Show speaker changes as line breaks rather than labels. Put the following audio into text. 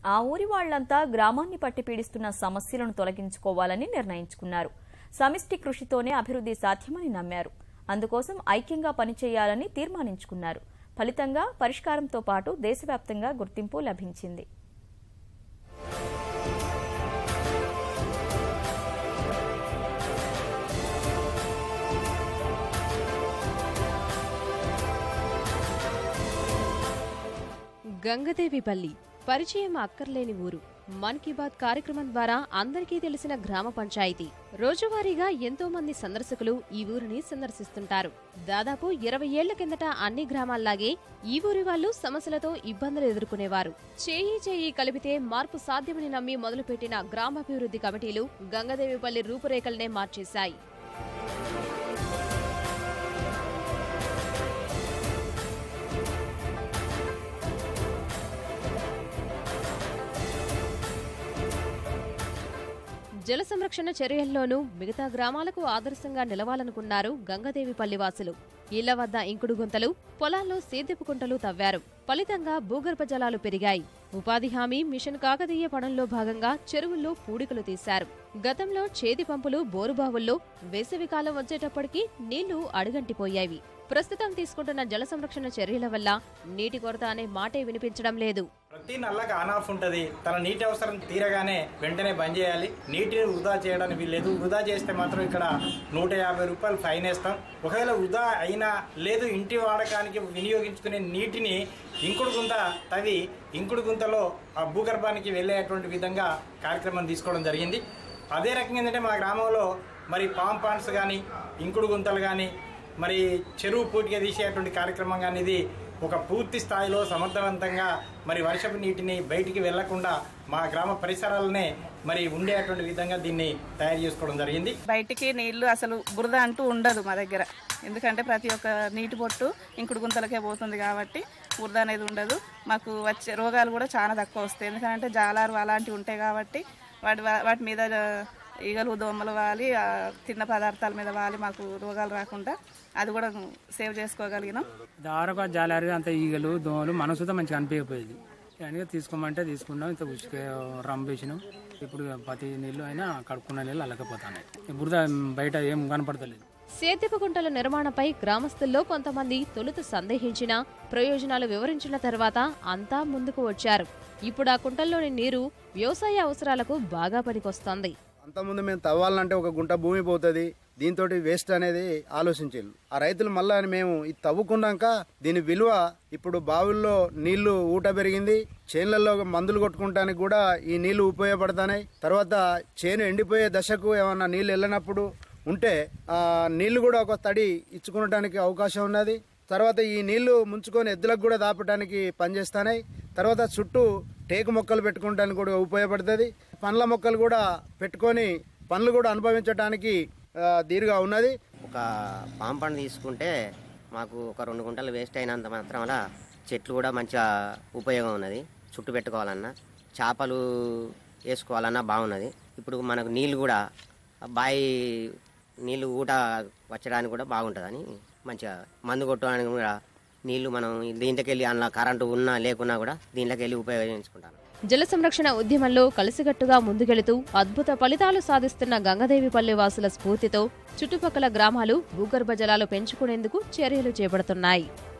ఆ ఊరి వాళ్లంతా గ్రామాన్ని పట్టి పీడిస్తున్న సమస్యలను తొలగించుకోవాలని నిర్ణయించుకున్నారు. సమిష్టి కృషితోనే అభివృద్ధి సాధ్యమని నమ్మారు. అందుకోసం ఐక్యంగా పనిచేయాలని తీర్మానించుకున్నారు. ఫలితంగా పరిష్కారంతో పాటు దేశవ్యాప్తంగా గుర్తింపు లభించింది.
గంగదేవిపల్లి పరిచయం అక్కర్లేని ఊరు. మన్ కీ బాత్ కార్యక్రమం ద్వారా అందరికీ తెలిసిన గ్రామ పంచాయతీ. రోజువారీగా ఎంతో మంది సందర్శకులు ఈ ఊరిని సందర్శిస్తుంటారు. దాదాపు 20 ఏళ్ల కిందట అన్ని గ్రామాల్లాగే ఈ ఊరి వాళ్లు సమస్యలతో ఇబ్బందులు ఎదుర్కొనేవారు. చేయి కలిపితే మార్పు సాధ్యమని నమ్మి మొదలుపెట్టిన గ్రామాభివృద్ధి కమిటీలు గంగదేవిపల్లి రూపురేఖలనే మార్చేశాయి. జల సంరక్షణ చర్యల్లోనూ మిగతా గ్రామాలకు ఆదర్శంగా నిలవాలనుకున్నారు గంగదేవిపల్లి వాసులు. ఇళ్ల వద్ద ఇంకుడు గుంతలు, పొలాల్లో సేద్యపు కుంటలు తవ్వారు. ఫలితంగా భూగర్భ జలాలు పెరిగాయి. ఉపాధి హామీ మిషన్ కాకతీయ పనుల్లో భాగంగా చెరువుల్లో పూడికలు తీశారు. గతంలో చేతి పంపులు, బోరుబావుల్లో వేసవికాలం వచ్చేటప్పటికీ నీళ్లు అడుగంటిపోయేవి. ప్రస్తుతం తీసుకుంటున్న జల సంరక్షణ చర్యల వల్ల నీటి కొరత అనే మాటే వినిపించడం లేదు.
ప్రతి నల్లగా ఆన్ ఆఫ్ ఉంటుంది. తన నీటి అవసరం తీరగానే వెంటనే బంద్ చేయాలి. నీటిని వృధా చేయడానికి వీల్లేదు. వృధా చేస్తే మాత్రం ఇక్కడ 150 రూపాయలు ఫైన్ వేస్తాం. ఒకవేళ వృధా అయినా లేదు ఇంటి వాడకానికి వినియోగించుకునే నీటిని ఇంకుడు గుంత తవ్వి ఇంకుడు గుంతలో ఆ భూగర్భానికి వెళ్ళేటువంటి విధంగా కార్యక్రమం తీసుకోవడం జరిగింది. అదే రకంగా ఏంటంటే మా గ్రామంలో మరి పాంపాండ్స్ కానీ ఇంకుడు గుంతలు కానీ మరి చెరువు పూర్తిగా తీసేటువంటి కార్యక్రమం కానీ ఇది ఒక పూర్తి స్థాయిలో సమర్థవంతంగా మరి వర్షపు నీటిని బయటికి వెళ్లకుండా మా గ్రామ పరిసరాలనే మరి ఉండేటువంటి విధంగా దీన్ని తయారు చేసుకోవడం జరిగింది.
బయటికి నీళ్లు అసలు బురద అంటూ ఉండదు మా దగ్గర. ఎందుకంటే ప్రతి ఒక్క నీటి పొట్టు ఇంకుడు గుంతలకే పోతుంది కాబట్టి బురద అనేది ఉండదు. మాకు వచ్చే రోగాలు కూడా చాలా తక్కువ వస్తాయి. ఎందుకంటే జాలారు అలాంటివి ఉంటాయి కాబట్టి వాటి మీద ఈగలు దోమలు వాలి తిన్న పదార్థాల మీద వాలి మాకు రోగాలు రాకుండా అది కూడా సేవ్ చేసుకోగలిగినాం.
దారగా జాలారి అంత ఈగలు దోమలు మనసుతో మంచిగా అనిపించకపోయేది. కానీ తీసుకోమంటే తీసుకున్నాం. ఇంత ఉసుక రంపేసినాం. ఇప్పుడు ప్రతి నీళ్ళు అయినా కడుక్కున్న నీళ్ళు అల్లకపోతున్నాయి. బురద బయట ఏం కనపడతలేదు.
సేద్యపు గుంటల నిర్మాణంపై గ్రామస్తుల్లో కొంతమంది తొలుత సందేహించినా ప్రయోజనాలు వివరించిన తర్వాత అంతా ముందుకు వచ్చారు. ఇప్పుడు ఆ కుంటల్లోని నీరు వ్యవసాయ అవసరాలకు బాగా పనికొస్తోంది.
అంతకుముందు మేము తవ్వాలంటే ఒక గుంట భూమి పోతుంది. దీంతో వేస్ట్ అనేది ఆలోచించారు ఆ రైతులు. మళ్ళా మేము ఇది తవ్వుకున్నాక దీని విలువ ఇప్పుడు బావుల్లో నీళ్లు ఊట పెరిగింది. చేన్లలో మందులు కొట్టుకుంటానికి కూడా ఈ నీళ్లు ఉపయోగపడతాయి. తర్వాత చేను ఎండిపోయే దశకు ఏమన్నా నీళ్లు వెళ్ళినప్పుడు ఉంటే ఆ నీళ్లు కూడా ఒక తడి ఇచ్చుకోవడానికి అవకాశం ఉన్నది. తర్వాత ఈ నీళ్లు ముంచుకొని ఎద్దులకు కూడా దాపడానికి పనిచేస్తాయి. తర్వాత చుట్టూ టేకు మొక్కలు పెట్టుకోవడానికి కూడా ఉపయోగపడుతుంది. పండ్ల మొక్కలు కూడా పెట్టుకొని పండ్లు కూడా అనుభవించడానికి దీరుగా ఉన్నది.
ఒక పాంపండు తీసుకుంటే మాకు ఒక 2 గుంటలు వేస్ట్ అయినంత మాత్రం వల్ల చెట్లు కూడా మంచిగా ఉపయోగం ఉన్నది. చుట్టూ పెట్టుకోవాలన్నా చేపలు వేసుకోవాలన్నా బాగున్నది. ఇప్పుడు మనకు నీళ్ళు కూడా బావి నీళ్ళు ఊట వచ్చడానికి కూడా బాగుంటుందని మంచిగా మందు కొట్టడానికి కూడా నీళ్లు మనం దీంట్లోకి వెళ్ళి అందులో కరెంటు ఉన్నా లేకున్నా కూడా దీంట్లోకి వెళ్ళి ఉపయోగించుకుంటాను.
జల సంరక్షణ ఉద్యమంలో కలిసికట్టుగా ముందుకెళుతూ అద్భుత ఫలితాలు సాధిస్తున్న గంగదేవిపల్లి వాసుల స్ఫూర్తితో చుట్టుపక్కల గ్రామాలు భూగర్భ జలాలు పెంచుకునేందుకు చర్యలు చేపడుతున్నాయి.